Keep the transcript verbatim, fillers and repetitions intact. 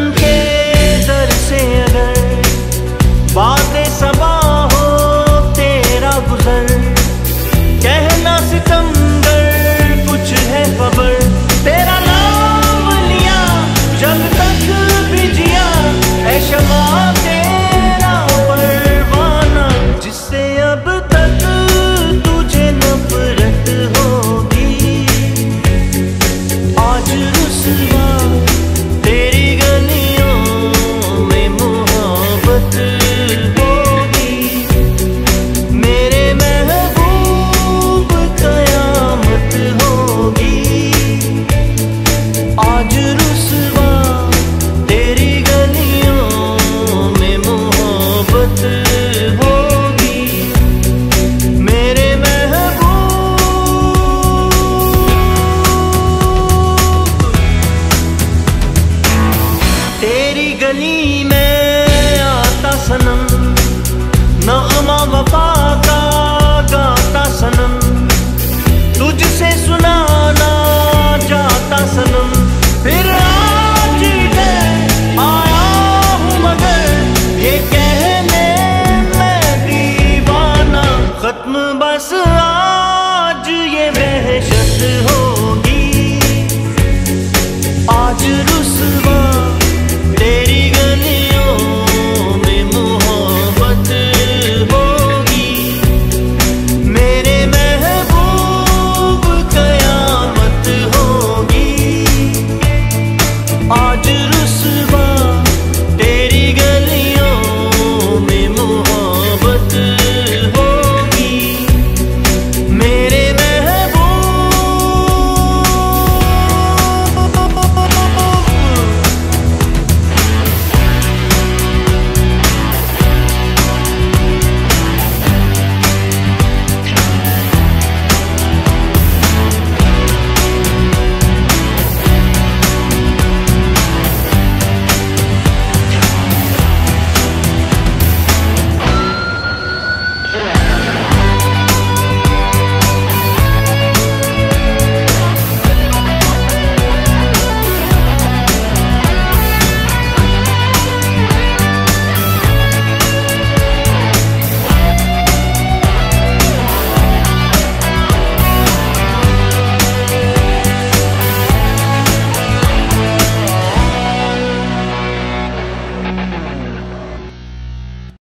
के दर से अगर बातें सबा हो तेरा गुजर, कहना सितमगर कुछ है खबर, तेरा नाम लिया जब तक भी जिया, ऐ शमा तेरा परवाना, जिससे अब तक तुझे नफरत होगी, आज रुसवा तेरी गलियों में मोहब्बत होगी, मेरे महबूब कयामत होगी, आज रुसवा तेरी गलियों में मोहब्बत होगी, मेरे महबूब। तेरी गली में आता सनम, नग़मा वफा का गाता सनम,